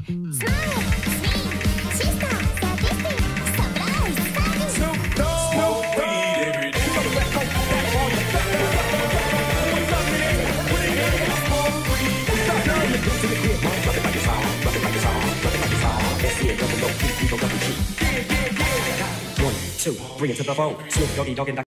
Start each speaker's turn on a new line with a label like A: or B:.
A: Bring it to the phone. Snoop Doggy Dogg and